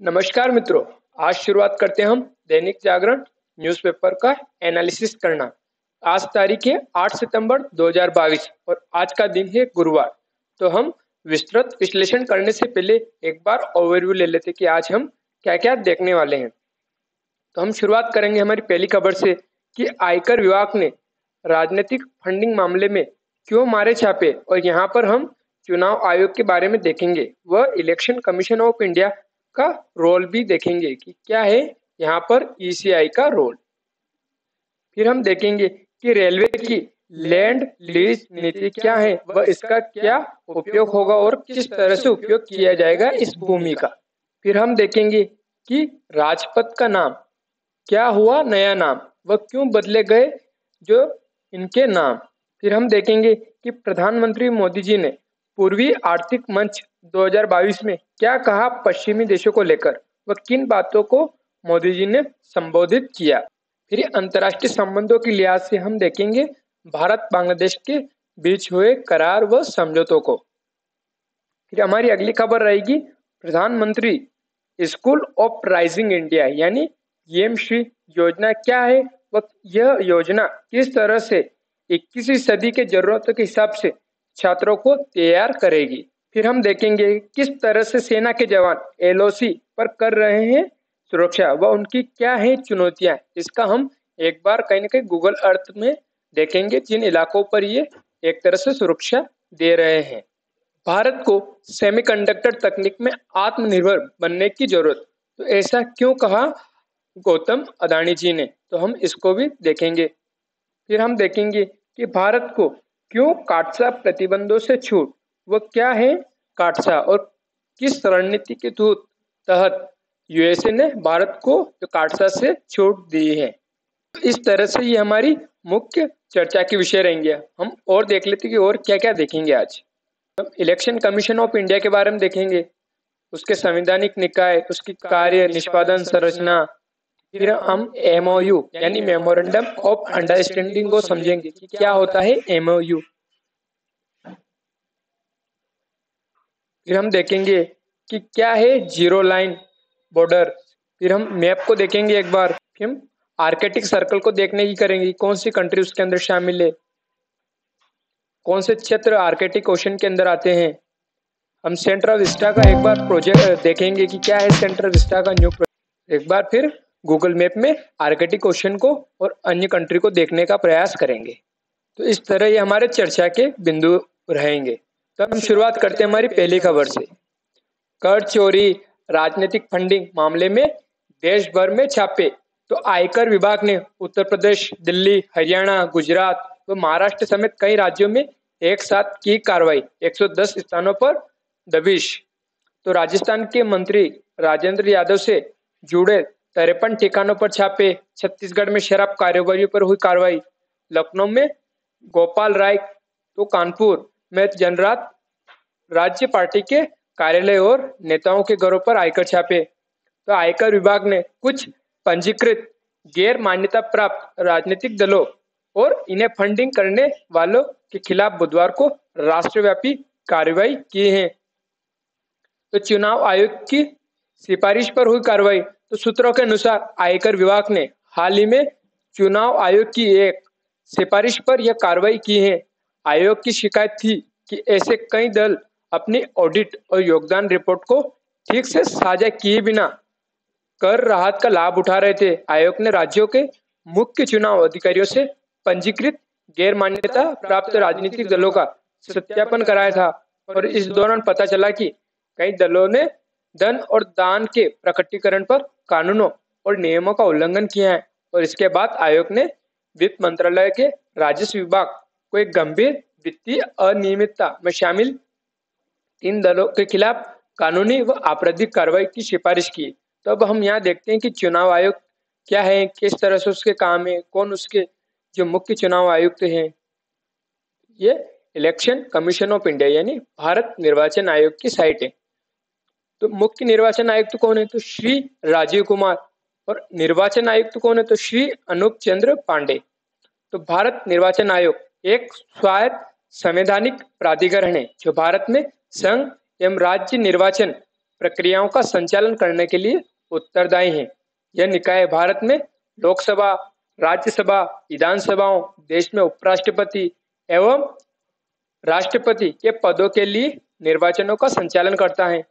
नमस्कार मित्रों। आज शुरुआत करते हैं हम दैनिक जागरण न्यूज़पेपर का एनालिसिस करना। आज तारीख है 8 सितंबर 2022 और आज का दिन है गुरुवार। तो हम विस्तृत विश्लेषण करने से पहले एक बार ओवरव्यू ले लेते कि आज हम क्या क्या देखने वाले हैं। तो हम शुरुआत करेंगे हमारी पहली खबर से कि आयकर विभाग ने राजनीतिक फंडिंग मामले में क्यों मारे छापे, और यहाँ पर हम चुनाव आयोग के बारे में देखेंगे। वह इलेक्शन कमीशन ऑफ इंडिया का रोल भी देखेंगे कि क्या है यहाँ पर ईसीआई का रोल। फिर हम देखेंगे कि रेलवे की लैंड लीज नीति क्या है, वह इसका क्या उपयोग होगा और किस तरह से उपयोग किया जाएगा इस भूमि का। फिर हम देखेंगे कि राजपथ का नाम क्या हुआ, नया नाम, वह क्यों बदले गए जो इनके नाम। फिर हम देखेंगे कि प्रधानमंत्री मोदी जी ने पूर्वी आर्थिक मंच 2022 में क्या कहा पश्चिमी देशों को लेकर, वह किन बातों को मोदी जी ने संबोधित किया। फिर अंतर्राष्ट्रीय संबंधों की लिहाज से हम देखेंगे भारत बांग्लादेश के बीच हुए करार व समझौतों को। फिर हमारी अगली खबर रहेगी प्रधानमंत्री स्कूल ऑफ राइजिंग इंडिया यानी एमश्री योजना क्या है, वह यह योजना किस तरह से 21वीं सदी के जरूरतों के हिसाब से छात्रों को तैयार करेगी। फिर हम देखेंगे किस तरह से सेना के जवान एलओसी पर कर रहे हैं सुरक्षा, व उनकी क्या है चुनौतियां। इसका हम एक बार कहीं ना कहीं गूगल अर्थ में देखेंगे जिन इलाकों पर ये एक तरह से सुरक्षा दे रहे हैं। भारत को सेमीकंडक्टर तकनीक में आत्मनिर्भर बनने की जरूरत, तो ऐसा क्यों कहा गौतम अदानी जी ने, तो हम इसको भी देखेंगे। फिर हम देखेंगे कि भारत को क्यों काटसा प्रतिबंधों से छूट, वह क्या है काटसा और किस रणनीति के तहत यूएसए ने भारत को काटसा से छूट दी है। तो इस तरह से ये हमारी मुख्य चर्चा के विषय रहेंगे। हम और देख लेते कि और क्या क्या देखेंगे आज। हम इलेक्शन कमीशन ऑफ इंडिया के बारे में देखेंगे, उसके संवैधानिक निकाय, उसकी कार्य निष्पादन संरचना। फिर हम एमओयू यानी मेमोरेंडम ऑफ अंडरस्टैंडिंग को समझेंगे कि क्या होता है एमओयू। फिर हम देखेंगे कि क्या है जीरो लाइन बॉर्डर। फिर हम मैप को देखेंगे एक बार। फिर हम आर्कटिक सर्कल को देखने की करेंगे, कौन सी कंट्री उसके अंदर शामिल है, कौन से क्षेत्र आर्कटिक ओशन के अंदर आते हैं। हम सेंट्रल विस्टा का एक बार प्रोजेक्ट देखेंगे कि क्या है सेंट्रल विस्टा का न्यू प्रोजेक्ट। एक बार फिर गूगल मैप में आर्कटिक ओशन को और अन्य कंट्री को देखने का प्रयास करेंगे। तो इस तरह ये हमारे चर्चा के बिंदु रहेंगे। तो हम शुरुआत करते हैं हमारी पहली खबर से। कर चोरी राजनीतिक फंडिंग मामले में देश भर में छापे। तो आयकर विभाग ने उत्तर प्रदेश, दिल्ली, हरियाणा, गुजरात व महाराष्ट्र समेत कई राज्यों में एक साथ की कार्रवाई। 110 स्थानों पर दबिश। तो राजस्थान के मंत्री राजेंद्र यादव से जुड़े 53 ठिकानों पर छापे। छत्तीसगढ़ में शराब कारोबारियों पर हुई कार्रवाई। लखनऊ में गोपाल राय, तो कानपुर में जनरात राज्य पार्टी के कार्यालय और नेताओं के घरों पर आयकर छापे। तो आयकर विभाग ने कुछ पंजीकृत गैर मान्यता प्राप्त राजनीतिक दलों और इन्हें फंडिंग करने वालों के खिलाफ बुधवार को राष्ट्रव्यापी कार्रवाई की है। तो चुनाव आयोग की सिफारिश पर हुई कार्रवाई। तो सूत्रों के अनुसार आयकर विभाग ने हाल ही में चुनाव आयोग की एक सिफारिश पर यह कार्रवाई की है। आयोग की शिकायत थी कि ऐसे कई दल अपनी ऑडिट और योगदान रिपोर्ट को ठीक से साझा किए बिना कर राहत का लाभ उठा रहे थे। आयोग ने राज्यों के मुख्य चुनाव अधिकारियों से पंजीकृत गैर मान्यता प्राप्त राजनीतिक दलों का सत्यापन कराया था, और इस दौरान पता चला कि कई दलों ने धन और दान के प्रकटीकरण पर कानूनों और नियमों का उल्लंघन किया है। और इसके बाद आयोग ने वित्त मंत्रालय के राजस्व विभाग को एक गंभीर वित्तीय अनियमितता में शामिल इन दलों के खिलाफ कानूनी व आपराधिक कार्रवाई की सिफारिश की। तो अब हम यहाँ देखते हैं कि चुनाव आयोग क्या है, किस तरह से उसके काम है, कौन उसके जो मुख्य चुनाव आयुक्त हैं। ये इलेक्शन कमीशन ऑफ इंडिया यानी भारत निर्वाचन आयोग की साइट है। तो मुख्य निर्वाचन आयुक्त कौन है, तो श्री राजीव कुमार, और निर्वाचन आयुक्त कौन है, तो श्री अनूप चंद्र पांडे। तो भारत निर्वाचन आयोग एक स्वायत्त संवैधानिक प्राधिकरण है जो भारत में संघ एवं राज्य निर्वाचन प्रक्रियाओं का संचालन करने के लिए उत्तरदायी हैं। यह निकाय भारत में लोकसभा, राज्यसभा, विधानसभाओं, देश में उपराष्ट्रपति एवं राष्ट्रपति के पदों के लिए निर्वाचनों का संचालन करता है।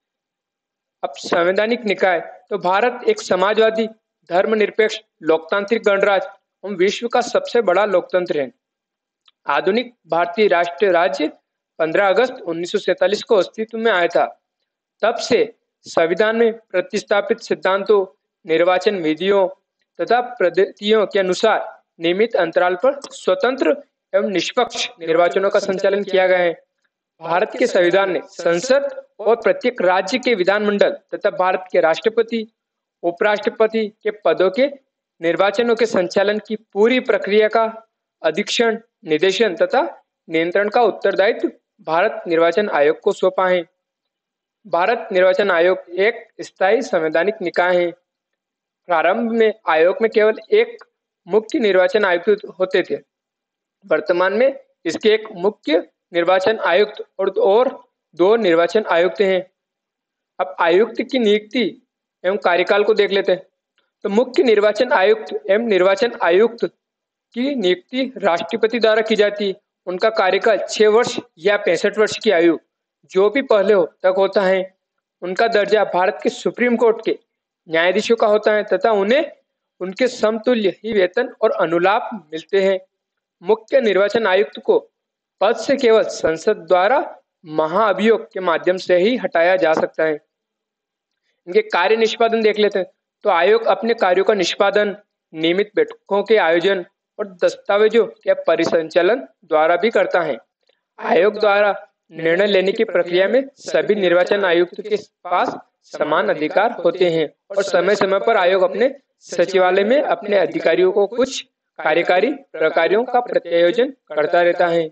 अब संवैधानिक निकाय, तो भारत एक समाजवादी, धर्मनिरपेक्ष, लोकतांत्रिक गणराज्य एवं विश्व का सबसे बड़ा लोकतंत्र है। आधुनिक भारतीय राष्ट्रीय राज्य 15 अगस्त 1947 को अस्तित्व में आया था। तब से संविधान में प्रतिस्थापित सिद्धांतों, निर्वाचन विधियों तथा पद्धतियों के अनुसार नियमित अंतराल पर स्वतंत्र एवं निष्पक्ष निर्वाचनों का संचालन किया गया है। भारत के संविधान ने संसद और प्रत्येक राज्य के विधानमंडल तथा भारत के राष्ट्रपति, उपराष्ट्रपति के पदों के निर्वाचनों के संचालन की पूरी प्रक्रिया का अधीक्षण, निर्देशन तथा नियंत्रण का उत्तरदायित्व भारत निर्वाचन आयोग को सौंपा है। भारत निर्वाचन आयोग एक स्थायी संवैधानिक निकाय है। प्रारंभ में आयोग में केवल एक मुख्य निर्वाचन आयुक्त होते थे। वर्तमान में इसके एक मुख्य निर्वाचन आयुक्त और 2 निर्वाचन आयुक्त हैं। अब आयुक्त की नियुक्ति एवं कार्यकाल को देख लेते हैं। तो मुख्य निर्वाचन आयुक्त एवं निर्वाचन आयुक्त की नियुक्ति राष्ट्रपति द्वारा की जाती है। उनका कार्यकाल 6 वर्ष या 65 वर्ष की आयु जो भी पहले हो तक होता है। उनका दर्जा भारत के सुप्रीम कोर्ट के न्यायाधीशों का होता है तथा उन्हें उनके समतुल्य ही वेतन और अनुलाभ मिलते हैं। मुख्य निर्वाचन आयुक्त को पद से केवल संसद द्वारा महाअभियोग के माध्यम से ही हटाया जा सकता है। इनके कार्य निष्पादन देख लेते हैं। तो आयोग अपने कार्यों का निष्पादन नियमित बैठकों के आयोजन और दस्तावेजों के परिसंचालन द्वारा भी करता है। आयोग द्वारा निर्णय लेने की प्रक्रिया में सभी निर्वाचन आयुक्त के पास समान अधिकार होते हैं और समय समय पर आयोग अपने सचिवालय में अपने अधिकारियों को कुछ कार्यकारी प्रक्रियाओं का प्रत्यायोजन करता रहता है।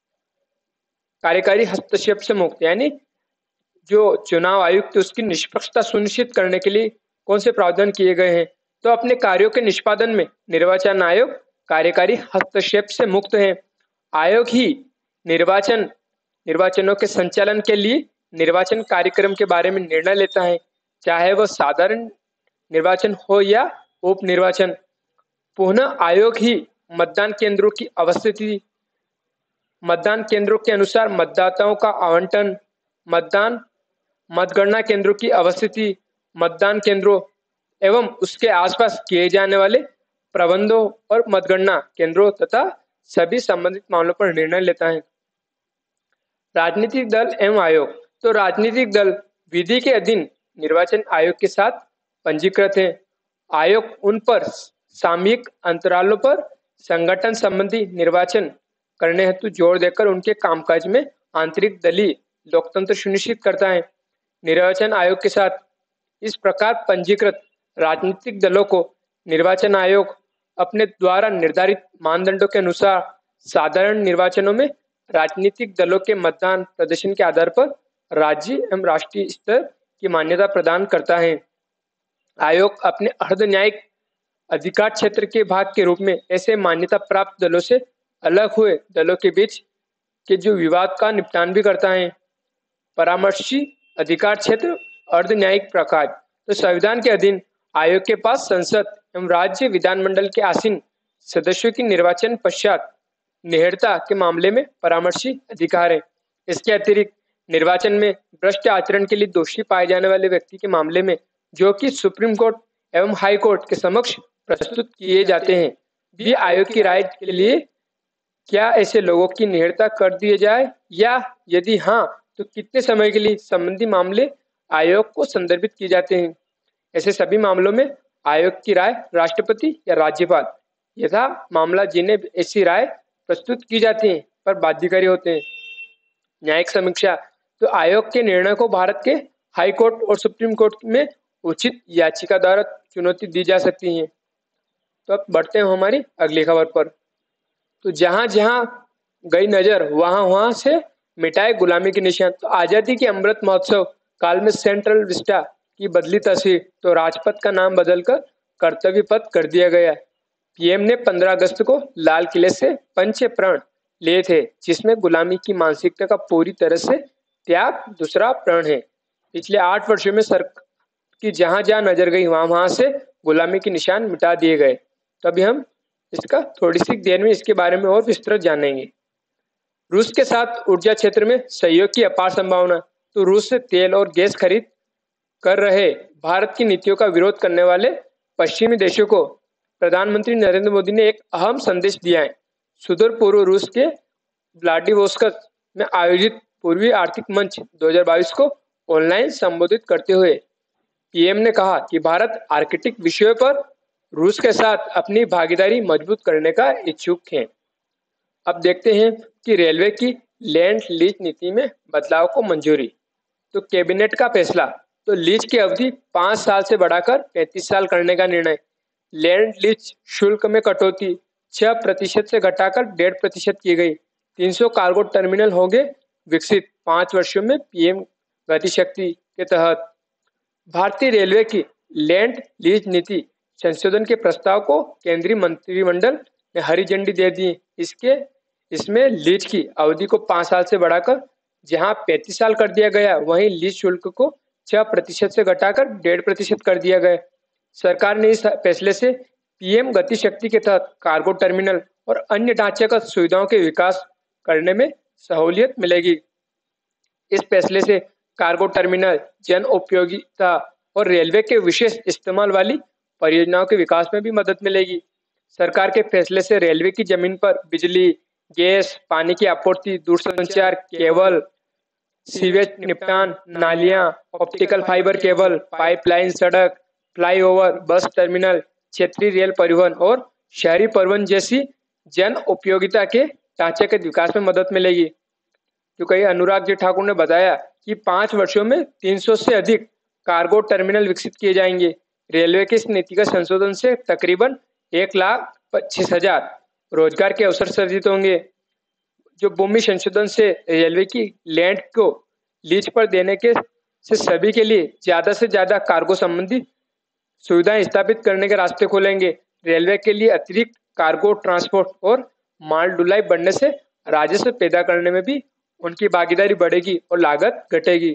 कार्यकारी हस्तक्षेप से मुक्त, यानी जो चुनाव आयुक्त उसकी निष्पक्षता सुनिश्चित करने के लिए कौन से प्रावधान किए गए हैं। तो अपने कार्यों के निष्पादन में निर्वाचन आयोग कार्यकारी हस्तक्षेप से मुक्त है। आयोग ही निर्वाचनों के संचालन के लिए निर्वाचन कार्यक्रम के बारे में निर्णय लेता है, चाहे वह साधारण निर्वाचन हो या उप निर्वाचन। पुनः आयोग ही मतदान केंद्रों की अवस्थिति, मतदान केंद्रों के अनुसार मतदाताओं का आवंटन, मतगणना केंद्रों की अवस्थिति, मतदान केंद्रों एवं उसके आसपास किए जाने वाले प्रबंधों और मतगणना केंद्रों तथा सभी संबंधित मामलों पर निर्णय लेता है। राजनीतिक दल एवं आयोग, तो राजनीतिक दल विधि के अधीन निर्वाचन आयोग के साथ पंजीकृत है। आयोग उन पर सामयिक अंतरालों पर संगठन संबंधी निर्वाचन करने हेतु जोर देकर उनके कामकाज में आंतरिक दलीय लोकतंत्र सुनिश्चित करता है। निर्वाचन आयोग के साथ इस प्रकार पंजीकृत राजनीतिक दलों को निर्वाचन आयोग अपने द्वारा निर्धारित मानदंडों के अनुसार साधारण निर्वाचनों में राजनीतिक दलों के मतदान प्रदर्शन के आधार पर राज्य एवं राष्ट्रीय स्तर की मान्यता प्रदान करता है। आयोग अपने अर्ध न्यायिक अधिकार क्षेत्र के भाग के रूप में ऐसे मान्यता प्राप्त दलों से अलग हुए दलों के बीच के जो विवाद का निपटान भी करता है। परामर्शी अधिकार क्षेत्र अर्ध न्यायिक प्रकार, तो संविधान के अधीन आयोग के पास संसद एवं राज्य विधानमंडल के आसीन सदस्यों की निर्वाचन पश्चात निहिरता के मामले में परामर्शी अधिकार है। इसके अतिरिक्त निर्वाचन में भ्रष्ट आचरण के लिए दोषी पाए जाने वाले व्यक्ति के मामले में जो कि सुप्रीम कोर्ट एवं हाई कोर्ट के समक्ष प्रस्तुत किए जाते हैं, भी आयोग की राय के लिए क्या ऐसे लोगों की निहिरता कर दिए जाए या यदि हाँ तो कितने समय के लिए संबंधी मामले आयोग को संदर्भित किए जाते हैं। ऐसे सभी मामलों में आयोग की राय राष्ट्रपति या राज्यपाल यथा मामला जिन्हें ऐसी राय प्रस्तुत की जाती है पर बाध्यकारी होते हैं। न्यायिक समीक्षा, तो आयोग के निर्णय को भारत के हाई कोर्ट और सुप्रीम कोर्ट में उचित याचिका द्वारा चुनौती दी जा सकती है। तो अब बढ़ते हैं हमारी अगली खबर पर। तो जहां जहां गई नजर वहां वहां से मिटाए गुलामी के निशान। तो आजादी के अमृत महोत्सव काल में सेंट्रल विस्टा की बदली तस्वीर, तो राजपथ का नाम बदलकर कर्तव्य पथ कर दिया गया। पीएम ने 15 अगस्त को लाल किले से पंच प्रण लिए थे, जिसमें गुलामी की मानसिकता का पूरी तरह से त्याग दूसरा प्रण है। पिछले 8 वर्षों में सर की जहां जहां नजर गई वहां वहां से गुलामी के निशान मिटा दिए गए। तो अभी हम इसका थोड़ी सी देर में इसके बारे में और विस्तृत जानेंगे। रूस के साथ ऊर्जा क्षेत्र में सहयोग की अपार संभावना। तो रूस से तेल और गैस खरीद कर रहे भारत की नीतियों का विरोध करने वाले पश्चिमी देशों को प्रधानमंत्री नरेंद्र मोदी ने एक अहम संदेश दिया है। सुदूर पूर्व रूस के व्लादिवोस्तोक में आयोजित पूर्वी आर्थिक मंच 2022 को ऑनलाइन संबोधित करते हुए पीएम ने कहा कि भारत आर्कटिक विषयों पर रूस के साथ अपनी भागीदारी मजबूत करने का इच्छुक है। अब देखते हैं कि रेलवे की लैंड लीज नीति में बदलाव को मंजूरी। तो कैबिनेट का फैसला। तो लीज की अवधि 5 साल से बढ़ाकर 35 साल करने का निर्णय। लैंड लीज शुल्क में कटौती 6% से घटाकर 1.5% की गई। 300 कार्गो टर्मिनल होंगे विकसित 5 वर्षों में पीएम गति शक्ति के तहत। भारतीय रेलवे की लैंड लीज नीति संशोधन के प्रस्ताव को केंद्रीय मंत्रिमंडल ने हरी झंडी दे दी। इसमें लीज की अवधि को 5 साल से बढ़ाकर जहां 35 साल कर दिया गया, वहीं लीज शुल्क को 6% से घटाकर 1.5% कर दिया गया। सरकार ने इस फैसले से पीएम गति शक्ति के तहत कार्गो टर्मिनल और अन्य ढांचागत सुविधाओं के विकास करने में सहूलियत मिलेगी। इस फैसले से कार्गो टर्मिनल, जन उपयोगिता और रेलवे के विशेष इस्तेमाल वाली परियोजनाओं के विकास में भी मदद मिलेगी। सरकार के फैसले से रेलवे की जमीन पर बिजली, गैस, पानी की आपूर्ति, दूरसंचार केबल, सीवेज निपटान, नालियां, ऑप्टिकल फाइबर केबल, पाइपलाइन, सड़क, फ्लाईओवर, बस टर्मिनल, क्षेत्रीय रेल परिवहन और शहरी परिवहन जैसी जन उपयोगिता के ढांचे के विकास में मदद मिलेगी। जो कही अनुराग जी ठाकुर ने बताया कि 5 वर्षों में 300 से अधिक कार्गो टर्मिनल विकसित किए जाएंगे। रेलवे की इस नीति का संशोधन से तकरीबन 1,25,000 रोजगार के अवसर सृजित होंगे। जो भूमि संशोधन से रेलवे की लैंड को लीज पर देने के से सभी के लिए ज्यादा से ज्यादा कार्गो संबंधी सुविधाएं स्थापित करने के रास्ते खोलेंगे। रेलवे के लिए अतिरिक्त कार्गो ट्रांसपोर्ट और माल ढुलाई बढ़ने से राजस्व पैदा करने में भी उनकी भागीदारी बढ़ेगी और लागत घटेगी।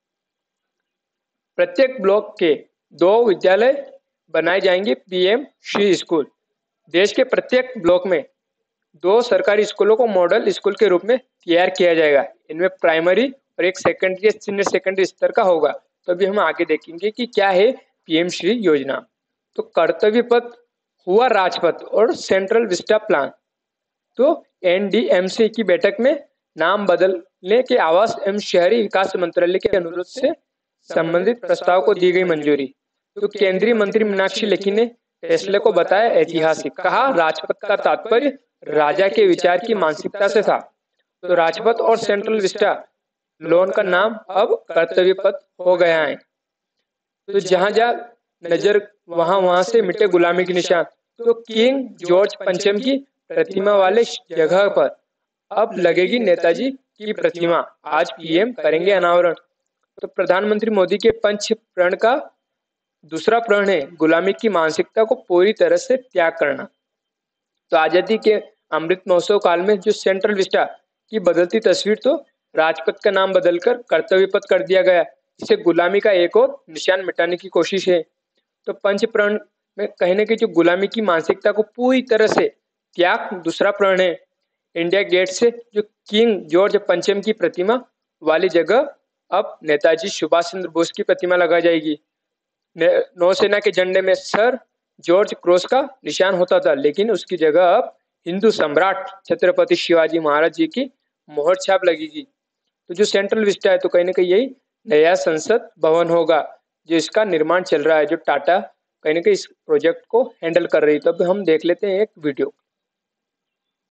प्रत्येक ब्लॉक के 2 विद्यालय बनाए जाएंगे पीएम श्री स्कूल। देश के प्रत्येक ब्लॉक में 2 सरकारी स्कूलों को मॉडल स्कूल के रूप में तैयार किया जाएगा। इनमें प्राइमरी और एक सेकेंडरी या सीनियर सेकेंडरी स्तर का होगा। तो अभी हम आगे देखेंगे कि क्या है पीएम श्री योजना। तो कर्तव्य पथ हुआ राजपथ और सेंट्रल विस्टा प्लान। तो एनडीएमसी की बैठक में नाम बदलने के आवास एवं शहरी विकास मंत्रालय के अनुरोध से संबंधित प्रस्ताव को दी गई मंजूरी। तो केंद्रीय मंत्री मीनाक्षी लेखी ने फैसले को बताया ऐतिहासिक। कहा राजपथ का तात्पर्य राजा के विचार की मानसिकता से था। तो राजपथ और सेंट्रल विस्टा लोन का नाम अब कर्तव्य पथ हो गया है। तो जहां जहां नजर वहां वहां से मिटे गुलामी के निशान। तो किंग जॉर्ज पंचम की प्रतिमा वाले जगह पर अब लगेगी नेताजी की प्रतिमा। आज पीएम करेंगे अनावरण। तो प्रधानमंत्री मोदी के पंच प्रण का दूसरा प्रण है गुलामी की मानसिकता को पूरी तरह से त्याग करना। तो आजादी के अमृत महोत्सव काल में जो सेंट्रल विस्टा की बदलती तस्वीर, तो राजपथ का नाम बदलकर कर्तव्य पथ कर दिया गया। इसे गुलामी का एक और निशान मिटाने की कोशिश है। तो पंच प्रण में कहने की जो गुलामी की मानसिकता को पूरी तरह से त्याग दूसरा प्रण है। इंडिया गेट से जो किंग जॉर्ज पंचम की प्रतिमा वाली जगह अब नेताजी सुभाष चंद्र बोस की प्रतिमा लगाई जाएगी। नौसेना के झंडे में सर जॉर्ज क्रॉस का निशान होता था, लेकिन उसकी जगह अब हिंदू सम्राट छत्रपति शिवाजी महाराज जी की मोहर छाप लगेगी। तो जो सेंट्रल विस्टा है, तो कहीं ना कहीं यही नया संसद भवन होगा जो इसका निर्माण चल रहा है, जो टाटा कहीं ना कहीं इस प्रोजेक्ट को हैंडल कर रही है। तो अब हम देख लेते हैं एक वीडियो।